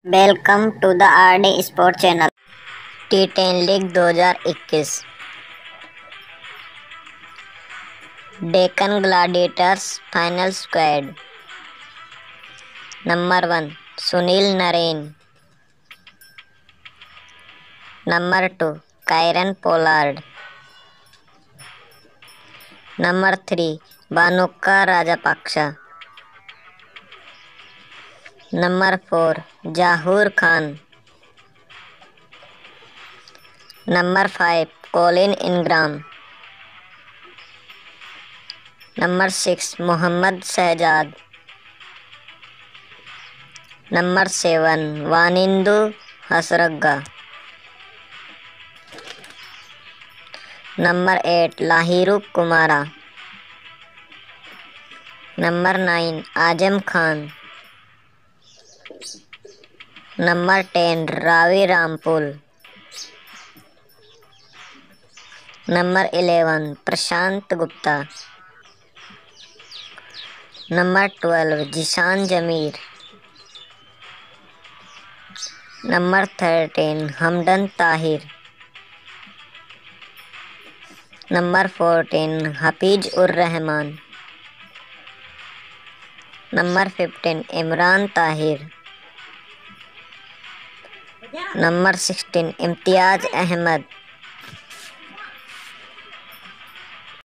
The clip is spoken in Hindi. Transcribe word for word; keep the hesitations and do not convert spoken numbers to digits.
Welcome to the RD sport channel. T ten league दो हज़ार इक्कीस। Deccan gladiators final squad. Number one Sunil Narine. Number two Kieron Pollard. Number three Bhanuka Rajapaksa. Number four Zahoor Khan. Number five Colin Ingram. Number six Mohammad Shahzad. Number seven Wanindu Hasaranga. Number eight Lahiru Kumara. Number nine Azam Khan. Number ten Ravi Rampaul. Number eleven Prashant Gupta. Number twelve Zeeshan Zameer. Number thirteen Hamdan Tahir. Number fourteen Hafeez ur Rahman. Number fifteen Imran Tahir. Number sixteen Imtiaz Ahmad.